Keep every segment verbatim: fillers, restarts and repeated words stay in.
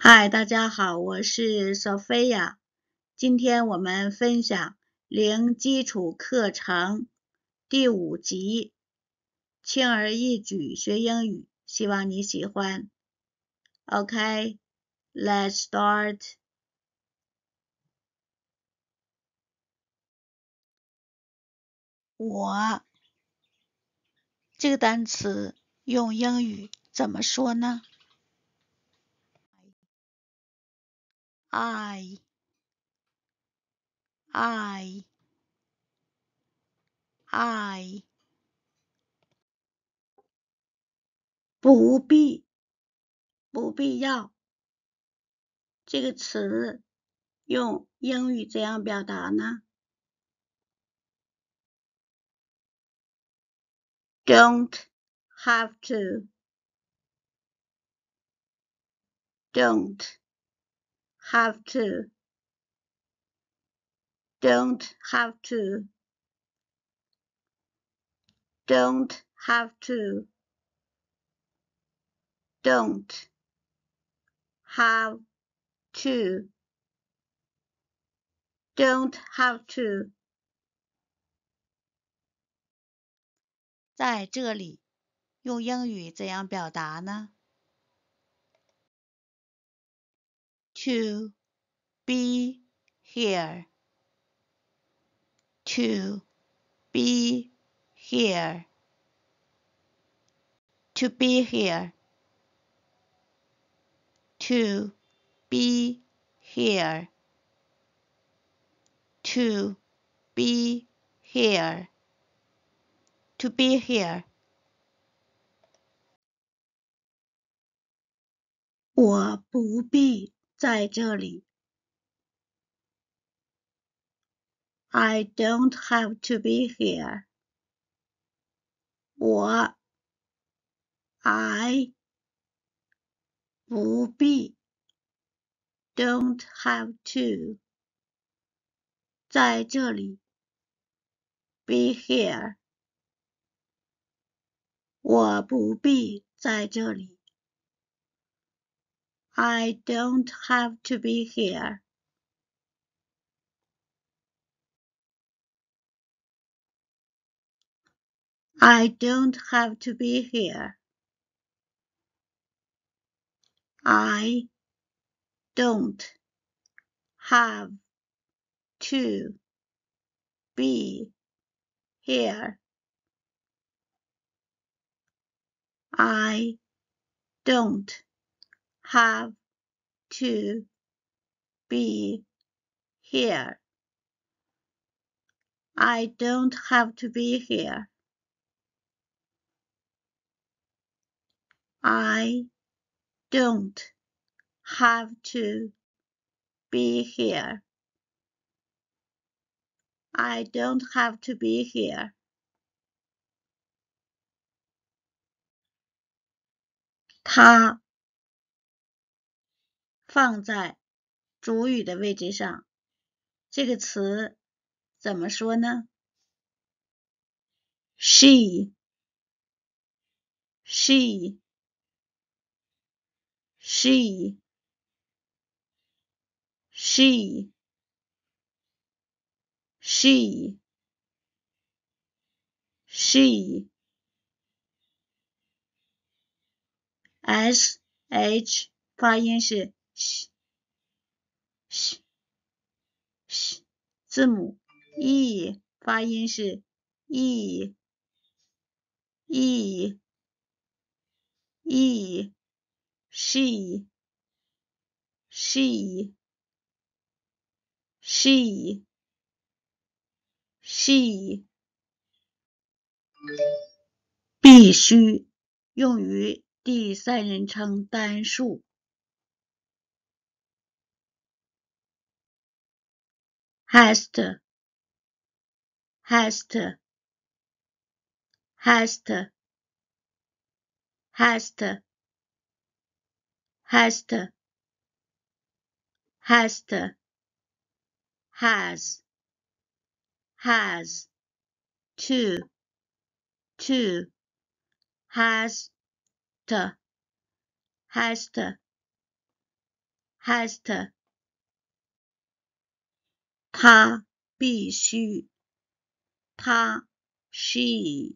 嗨，大家好，我是 Sophia。今天我们分享零基础课程第五集，轻而易举学英语，希望你喜欢。OK, let's start. 我这个单词用英语怎么说呢？ I, I, I. 不必，不必要。这个词用英语怎样表达呢？ Don't have to, don't have to, don't have to, don't have to, don't have to, don't have to. 在这里，用英语怎样表达呢？ To be here, to be here, to be here, to be here, to be here, to be here. 我不必在这里。I don't have to be here. 我 I 不必 don't have to 在这里 be here. 我不必在这里。I don't have to be here. I don't have to be here. I don't have to be here. I don't have to be here. I don't have to be here. I don't have to be here. I don't have to be here. 它放在主语的位置上，这个词怎么说呢？ She, she, she, she, she, she, s h 发音是 sh, sh, sh, 字母 e 发音是 e, e, e, she, she, she, she. 必须用于第三人称单数。has to, has to, has to, has to, has to, has to, has, has, to, to, has to, has to, has to， 他必须，他 she，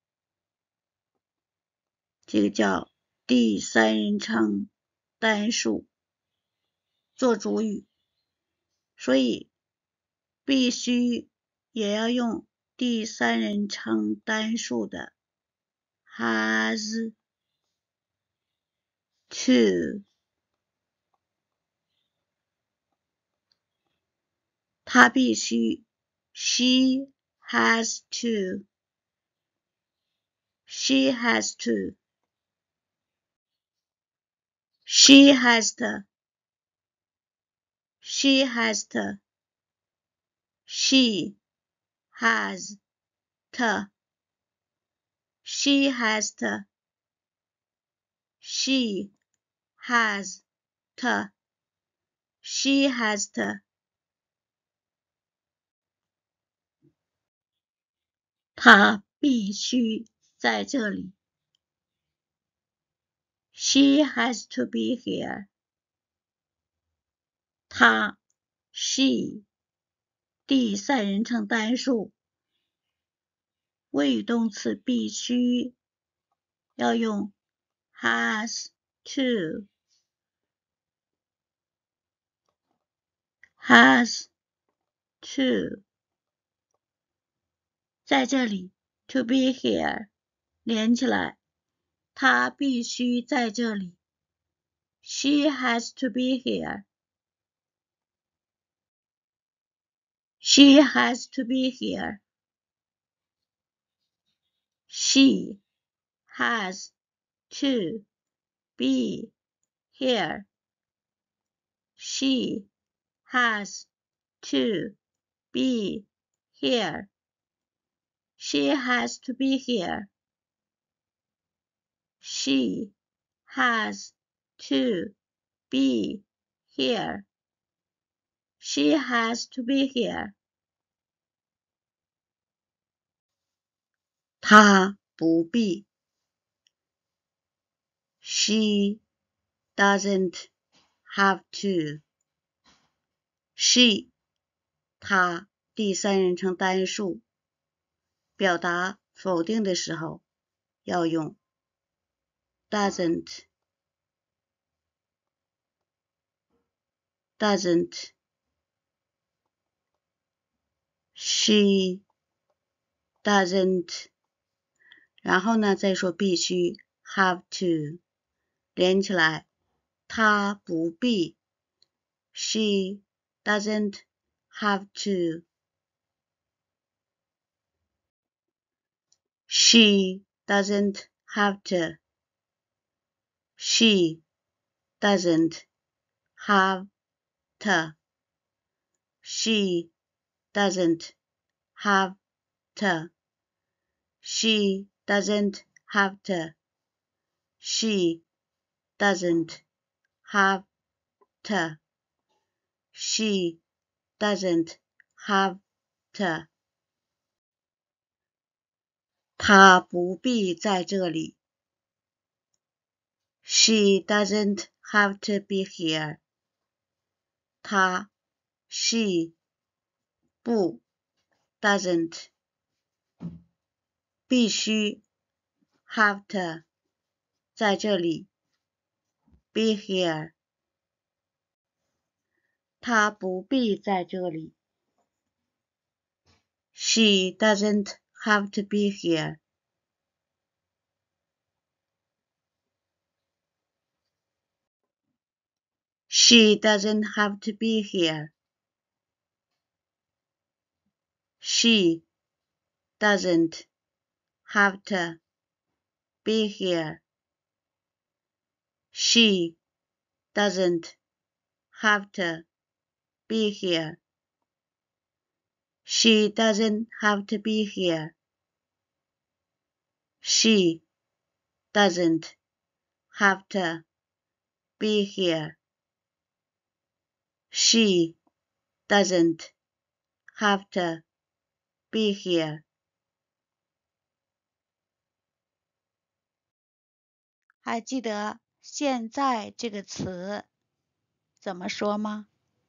这个叫第三人称单数做主语，所以必须也要用第三人称单数的 has to， 他必须 she has to， she has to， she has to， she has to， she has to， she has to， she has to， she has to， 他必须在这里 she has to be here， 他 she 第三人称单数谓语动词必须要用 has to， has to， 在这里 to be here 连起来，他必须在这里 she has to be here， she has to be here， she has to be here， she has to be here， she has to be here， she has to be here， she has to be here， 她不必 she doesn't have to， she 她第三人称单数表达否定的时候要用 doesn't， doesn't， she doesn't， 然后呢再说必须 have to， 连起来，她不必 she doesn't have to， she doesn't have to， she doesn't have to， she doesn't have to， she doesn't have to， she doesn't have to， she doesn't have to， 她不必在这里 she doesn't have to be here， 她 she 不 doesn't 必须 have to 在这里 be here， 她不必在这里 she doesn't have to be here， she doesn't have to be here， she doesn't have to be here， she doesn't have to be here， she doesn't have to be here， she doesn't have to be here， she doesn't have to be here。 还记得现在这个词怎么说吗？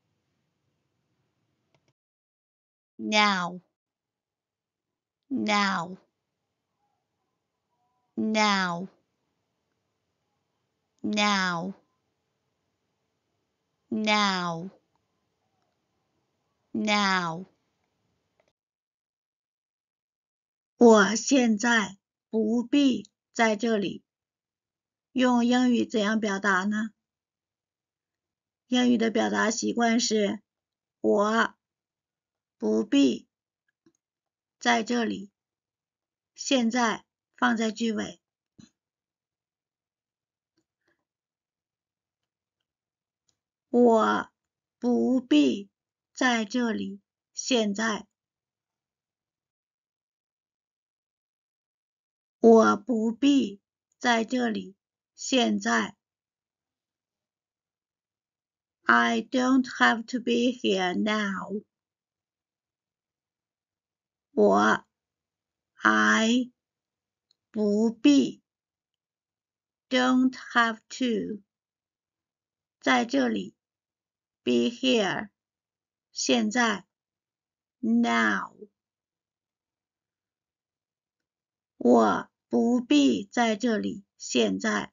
Now, now, now, now, now, now。我现在不必在这里。用英语怎样表达呢？英语的表达习惯是我不必在这里，现在放在句尾。我不必在这里，现在。我不必在这里，现在。I don't have to be here now. 我 I 不必 don't have to 在这里 be here 现在 now 我不必在这里现在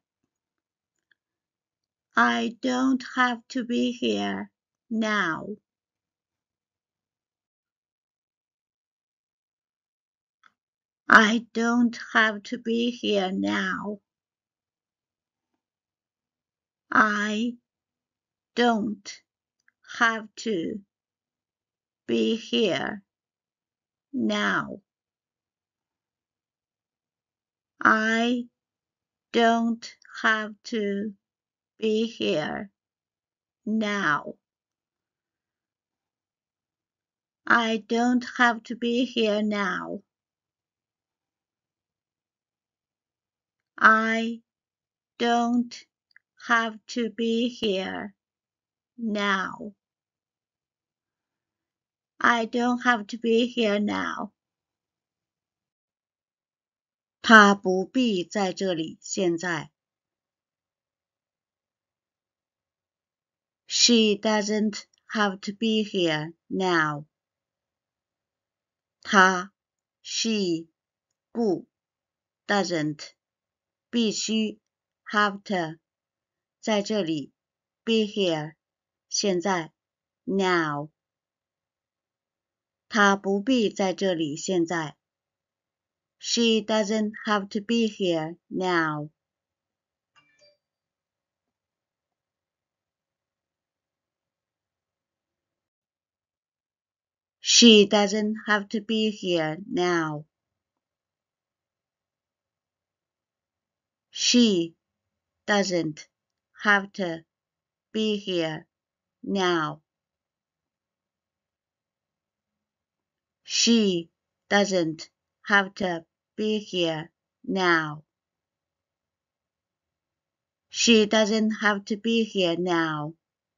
I don't have to be here now. I don't have to be here now. I don't have to be here now. I don't have to be here now. I don't have to be here now. I don't have to be here now. I don't have to be here now. 他不必在这里现在。She doesn't have to be here now. 他 she 不 doesn't 必须 have to 在这里 be here 现在 now 他不必在这里现在 She doesn't have to be here now. She doesn't have to be here now. She doesn't have to be here now. She doesn't have to be here now. She doesn't have to be here now.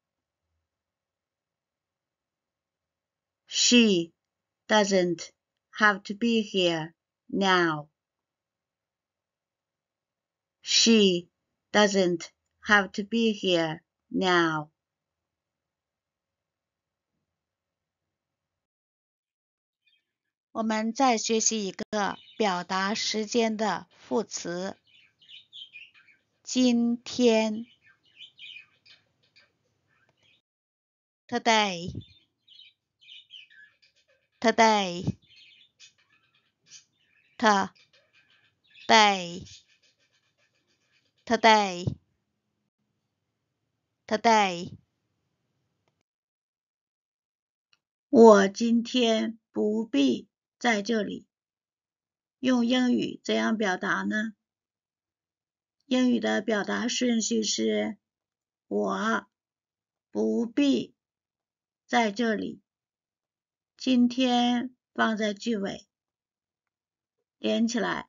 She doesn't have to be here now. She doesn't have to be here now. 我们再学习一个表达时间的副词。今天 today, today, today, today, today. 我今天不必在这里。用英语怎样表达呢？英语的表达顺序是我不必在这里，今天放在句尾，连起来。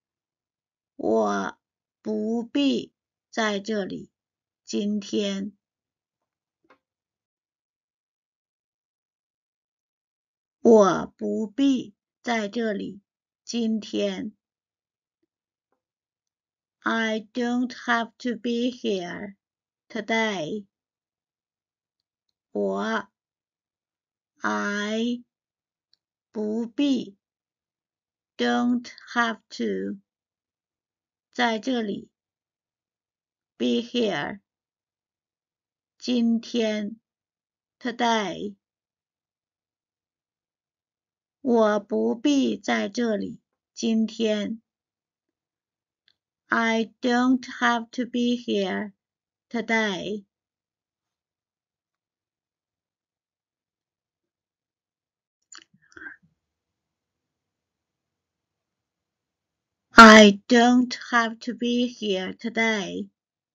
我不必在这里，今天。我不必在这里，今天。I don't have to be here today. 我 I 不必 don't have to 在这里 be here 今天 today 我不必在这里今天 I don't have to be here today I don't have to be here today.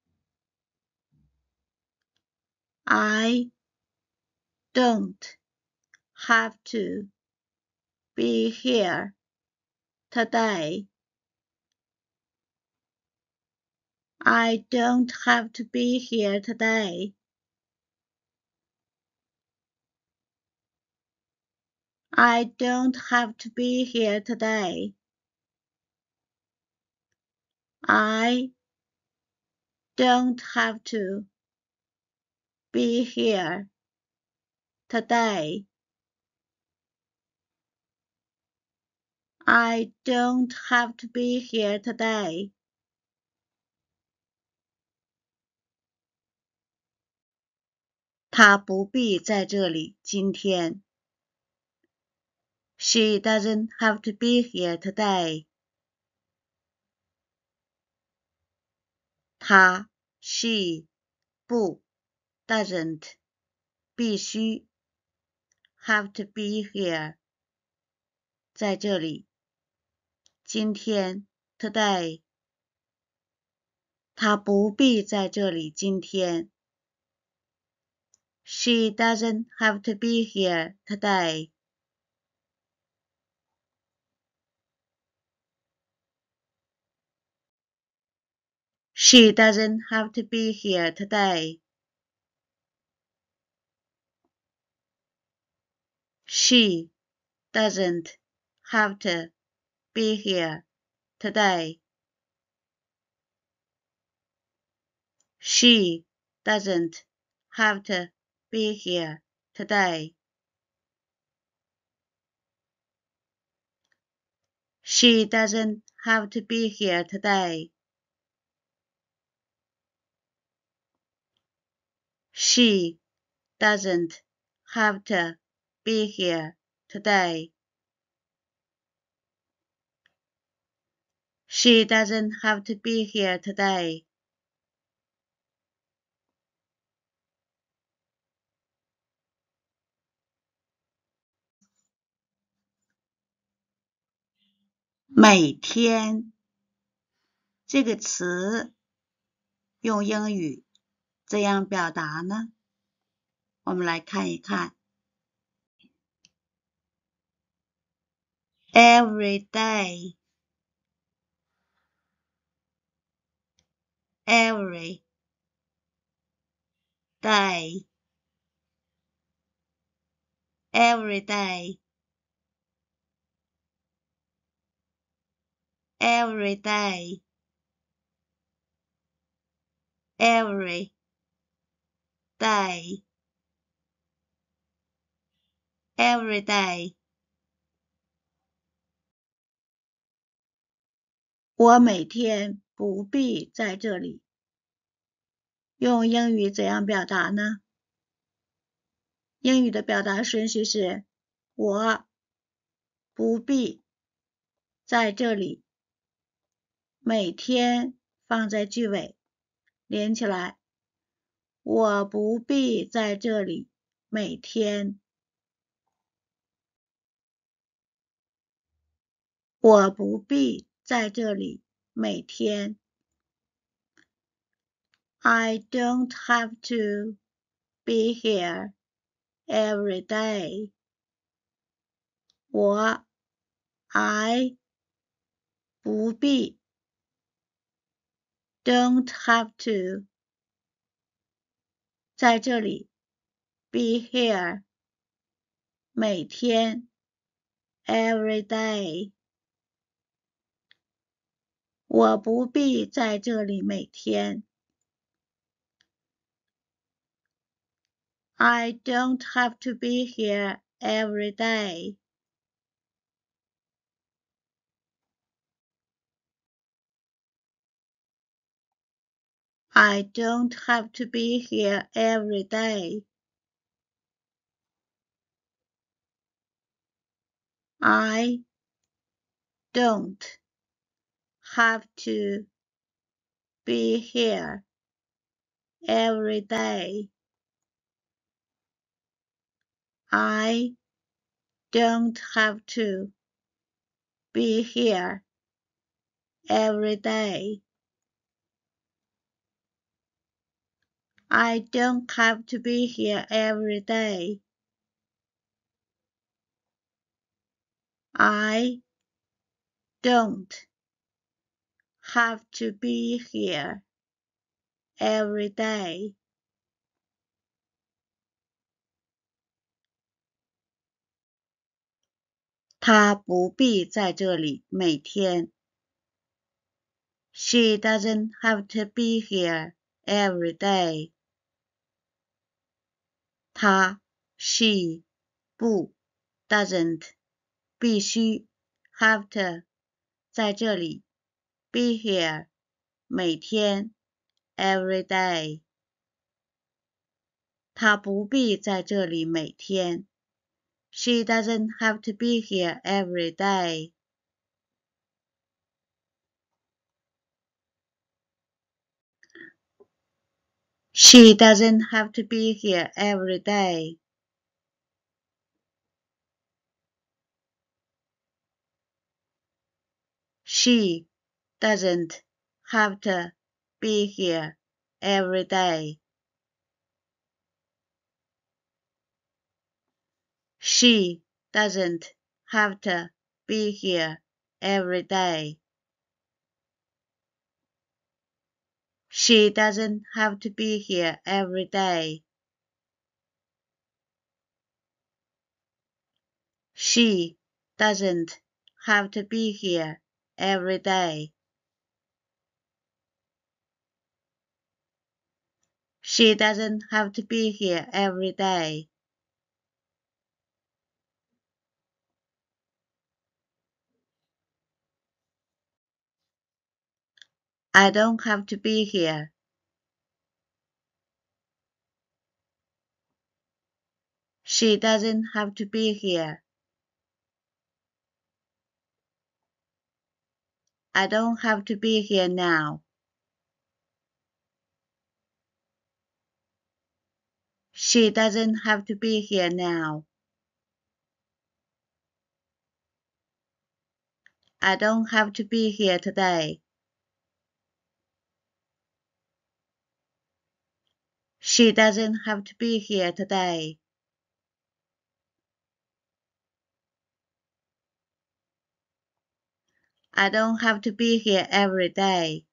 I don't have to be here today. I don't have to be here today. I don't have to be here today. I don't have to be here today. I don't have to be here today. 她不必在这里今天。She doesn't have to be here today. 她 she 不 doesn't 必须 have to be here 在这里今天 today 她不必在这里今天 She doesn't have to be here today. She doesn't have to be here today. She doesn't have to be here today. She doesn't have to be here today. She doesn't have to be here today. She doesn't have to be here today. She doesn't have to be here today. 每天这个词用英语怎样表达呢？我们来看一看 every day, every day, every day, every day, every day, every day. 我每天不必在这里。用英语怎样表达呢？英语的表达顺序是我不必在这里，每天放在句尾连起来。我不必在这里，每天。我不必在这里，每天。I don't have to be here every day. 我 I 不必 don't have to 在这里 be here 每天 every day 我不必在这里每天 I don't have to be here every day. I don't have to be here every day. I don't have to be here every day. I don't have to be here every day. I don't have to be here every day. I don't have to be here every day. 她不必在这里每天。She doesn't have to be here every day. 她 she 不 doesn't 必须 have to 在这里 be here 每天 every day. 她不必在这里每天。She doesn't have to be here every day. She doesn't have to be here every day. She doesn't have to be here every day. She doesn't have to be here every day. She doesn't have to be here every day. She doesn't have to be here every day. She doesn't have to be here every day. I don't have to be here. She doesn't have to be here. I don't have to be here now. She doesn't have to be here now. I don't have to be here today. She doesn't have to be here today. I don't have to be here every day.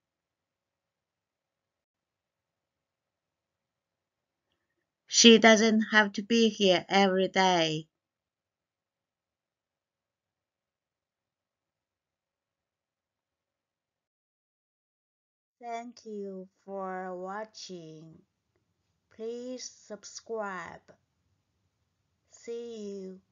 She doesn't have to be here every day. Thank you for watching. Please subscribe. See you.